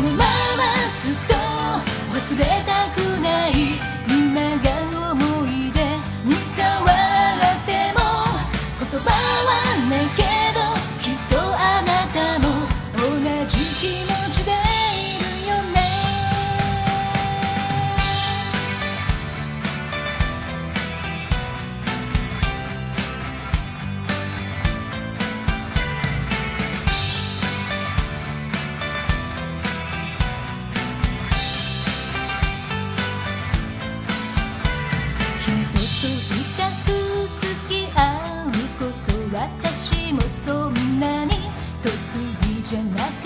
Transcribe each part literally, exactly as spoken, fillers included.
のままずっと忘れたくない、今が思い出に変わっても言葉はないけど、きっとあなたも同じ気持ちでいるよね。人と比較付き合うこと、私もそんなに得意じゃなかった。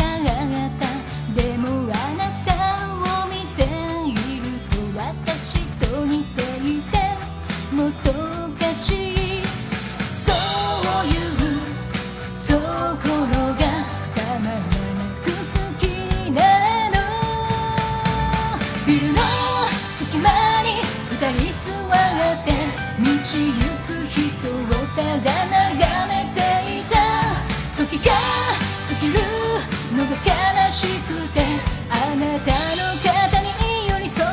でもあなたを見ていると私と似ていてもどかしい、そういうところがたまらなく好きなの。ビルの隙間に二人座って道行く人をただ眺めていた。時が過ぎるのが悲しくて、あなたの肩に寄り添った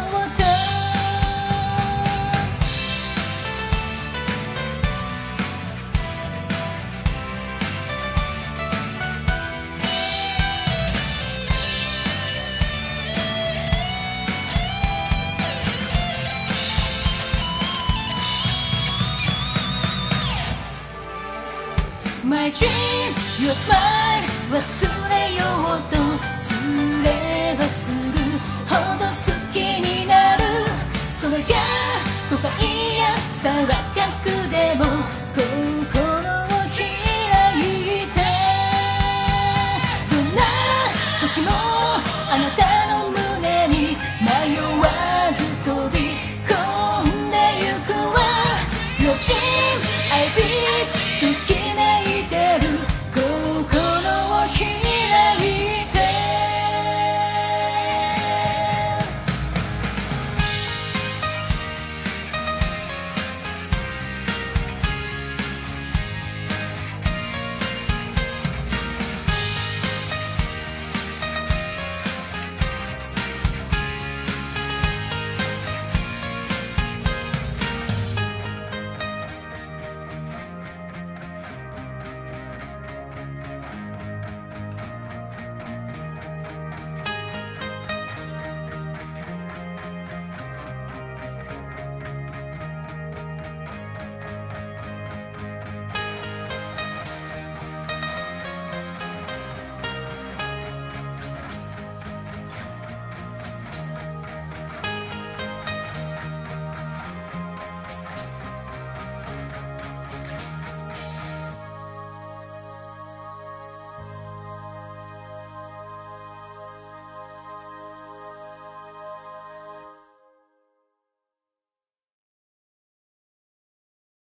。My dream, your smile 忘